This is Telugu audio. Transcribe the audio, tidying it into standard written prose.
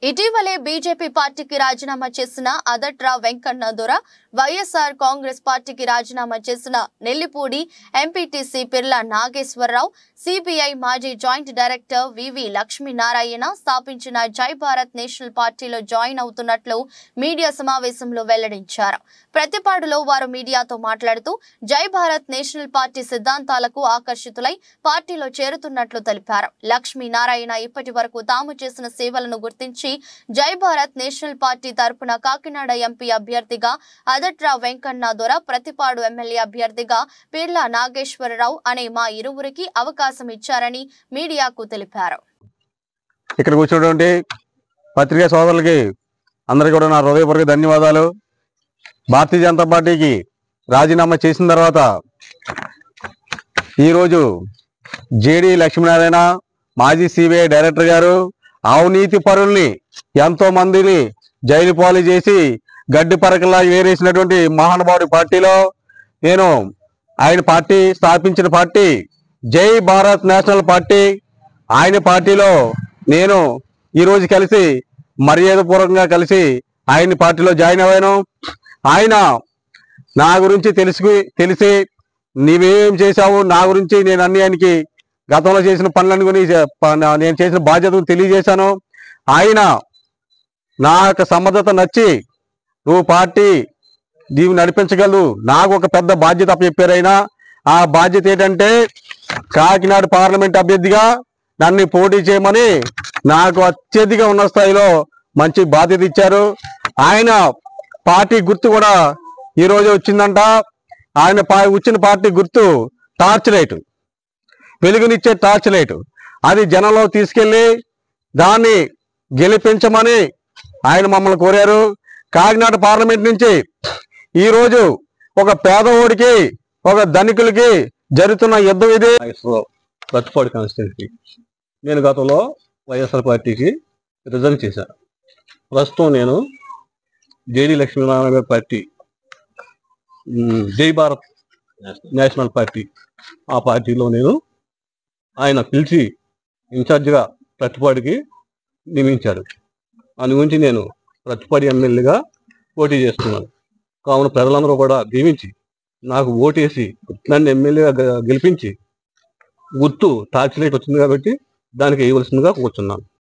ఇటీవలే బీజేపీ పార్టీకి రాజీనామా చేసిన అదట్రా వెంకన్న దొర, వైఎస్ఆర్ కాంగ్రెస్ పార్టీకి రాజీనామా చేసిన నెల్లిపూడి ఎంపీటీసీ పిర్ల నాగేశ్వరరావు, సిపిఐ మాజీ జాయింట్ డైరెక్టర్ వివి లక్ష్మీనారాయణ స్థాపించిన జై భారత్ నేషనల్ పార్టీలో జాయిన్ అవుతున్నట్లు మీడియా సమావేశంలో వెల్లడించారు. ప్రతిపాడులో వారు మీడియాతో మాట్లాడుతూ జై భారత్ నేషనల్ పార్టీ సిద్ధాంతాలకు ఆకర్షితులై పార్టీలో చేరుతున్నట్లు తెలిపారు. లక్ష్మీనారాయణ ఇప్పటి వరకు తాము చేసిన సేవలను గుర్తించి జై భారత్ నేషనల్ పార్టీ తరపున కాకినాడ ఎంపీ అభ్యర్థిగా అదట్రా వెంకన్న దొర, ప్రతిపాడు ఎమ్మెల్యే అభ్యర్థిగా పిర్ల నాగేశ్వరరావు అనే మా ఇరువురికి అవకాశం ఇచ్చారని మీడియాకు తెలిపారు. ఇక్కడ కూర్చున్నటువంటి పత్రికా సోదరులకి అందరికీ కూడా నా హృదయపూర్వక ధన్యవాదాలు. భారతీయ జనతా పార్టీకి రాజీనామా చేసిన తర్వాత ఈరోజు జేడి లక్ష్మీనారాయణ, మాజీ సిబిఐ డైరెక్టర్ గారు అవినీతి పరుల్ని ఎంతో మందిని జైలు పాలు చేసి గడ్డి పరకలా ఏరేసినటువంటి మహానుభావుడి పార్టీలో నేను, ఆయన పార్టీ స్థాపించిన పార్టీ జై భారత్ నేషనల్ పార్టీ, ఆయన పార్టీలో నేను ఈరోజు కలిసి మర్యాదపూర్వకంగా కలిసి ఆయన పార్టీలో జాయిన్ అయ్యాను. ఆయన నా గురించి తెలిసి నీవేం చేశావు, నా గురించి నేను అన్యాయానికి గతంలో చేసిన పనులను గురించి నేను చేసిన బాధ్యతను తెలియజేశాను. ఆయన నా యొక్క సమర్థత నచ్చి నువ్వు పార్టీ దీన్ని నడిపించగలవు, నాకు ఒక పెద్ద బాధ్యత అప్పచెప్పారు. అయినా ఆ బాధ్యత ఏంటంటే కాకినాడ పార్లమెంట్ అభ్యర్థిగా నన్ను పోటీ చేయమని నాకు అత్యధిక ఉన్న స్థాయిలో మంచి బాధ్యత ఇచ్చారు. ఆయన పార్టీ గుర్తు కూడా ఈరోజు వచ్చిందంట. ఆయన వచ్చిన పార్టీ గుర్తు టార్చ్ లైట్, వెలుగునిచ్చే టార్చ్ లైట్. అది జనంలో తీసుకెళ్లి దాన్ని గెలిపించమని ఆయన మమ్మల్ని కోరారు. కాకినాడ పార్లమెంట్ నుంచి ఈరోజు ఒక పేదవాడికి, ఒక ధనికులకి జరుగుతున్న యుద్ధం ఇది. ప్రతిపాడు కాన్స్టిట్యూన్సీ నేను గతంలో వైఎస్ఆర్ పార్టీకి రిజైన్ చేశాను. ప్రస్తుతం నేను జేడి లక్ష్మీనారాయణ గారి పార్టీ జై భారత్ నేషనల్ పార్టీ, ఆ పార్టీలో నేను ఆయన పిలిచి ఇన్ఛార్జిగా ప్రతిపాడికి నియమించాడు. దాని గురించి నేను ప్రతిపాడి ఎమ్మెల్యేగా పోటీ చేస్తున్నాను. కావున ప్రజలందరూ కూడా దీవించి నాకు ఓటేసి నన్ను ఎమ్మెల్యేగా గెలిపించి గుర్తు టార్చ్ లైట్ వచ్చింది కాబట్టి దానికి వేయవలసిందిగా కూర్చున్నాను.